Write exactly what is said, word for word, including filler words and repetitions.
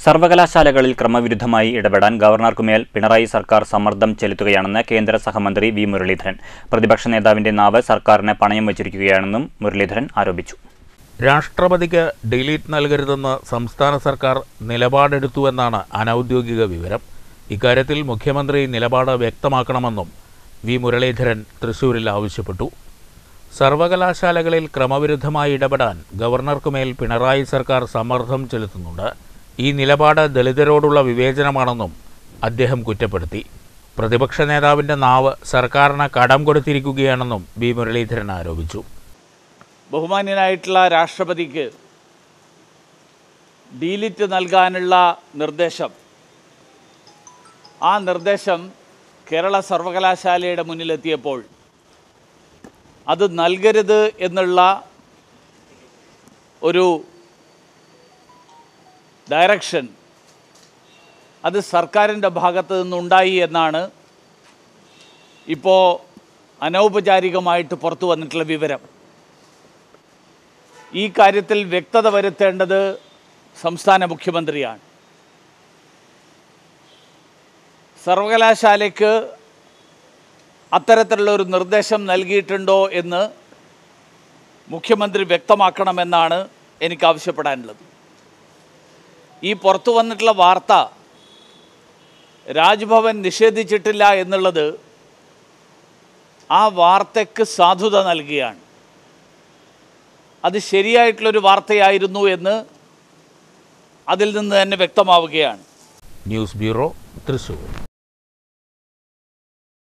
സർവകലാശാലകളിൽ ക്രമവിരുദ്ധമായി ഇടപെടാൻ ഗവർണർക്കുമേൽ പിണറായി സർക്കാർ സമ്മർദ്ദം ചെലുത്തുകയാണെന്ന് കേന്ദ്ര സഹമന്ത്രി വി മുരളീധരൻ. പ്രതിപക്ഷ നേതാവിന്റെ നാവ് സർക്കാരിനെ പണയം വച്ചിരിക്കുകയാണെന്നും മുരളീധരൻ ആരോപിച്ചു. രാഷ്ട്രപതിക്ക് ഡിലീറ്റ് നൽകരുതെന്ന് സംസ്ഥാന സർക്കാർ നിലപാടെടുത്തുവെന്നാണ് അനൌദ്യോഗിക വിവരം. ഇക്കാര്യത്തിൽ മുഖ്യമന്ത്രി നിലപാട് വ്യക്തമാക്കണമെന്നും വി മുരളീധരൻ തൃശൂരിൽ ആവശ്യപ്പെട്ടു. സർവകലാശാലകളിൽ ക്രമവിരുദ്ധമായി ഇടപെടാൻ ഗവർണർക്കുമേൽ പിണറായി സർക്കാർ സമ്മർദ്ദം ചെലുത്തുന്നുണ്ട്. ഈ നിലപാട് ദളിതരോടുള്ള വിവേചനമാണെന്നും അദ്ദേഹം കുറ്റപ്പെടുത്തി. പ്രതിപക്ഷ നേതാവിൻ്റെ നാവ് സർക്കാരിന് കടം കൊടുത്തിരിക്കുകയാണെന്നും വി മുരളീധരൻ ആരോപിച്ചു. ബഹുമാന്യനായിട്ടുള്ള രാഷ്ട്രപതിക്ക് ഡിലീറ്റ് നൽകാനുള്ള നിർദ്ദേശം ആ നിർദ്ദേശം കേരള സർവകലാശാലയുടെ മുന്നിലെത്തിയപ്പോൾ അത് നൽകരുത് എന്നുള്ള ഒരു ഡയറക്ഷൻ അത് സർക്കാരിൻ്റെ ഭാഗത്ത് നിന്നുണ്ടായി എന്നാണ് ഇപ്പോൾ അനൗപചാരികമായിട്ട് പുറത്തു വന്നിട്ടുള്ള വിവരം. ഈ കാര്യത്തിൽ വ്യക്തത വരുത്തേണ്ടത് സംസ്ഥാന മുഖ്യമന്ത്രിയാണ്. സർവകലാശാലയ്ക്ക് അത്തരത്തിലുള്ള ഒരു നിർദ്ദേശം നൽകിയിട്ടുണ്ടോ എന്ന് മുഖ്യമന്ത്രി വ്യക്തമാക്കണമെന്നാണ് എനിക്ക് ആവശ്യപ്പെടാനുള്ളത്. ഈ പുറത്തു വന്നിട്ടുള്ള വാർത്ത രാജ്ഭവൻ നിഷേധിച്ചിട്ടില്ല എന്നുള്ളത് ആ വാർത്തയ്ക്ക് സാധുത നൽകുകയാണ്. അത് ശരിയായിട്ടുള്ളൊരു വാർത്തയായിരുന്നു എന്ന് അതിൽ നിന്ന് തന്നെ വ്യക്തമാവുകയാണ്. News bureau, Thrissur.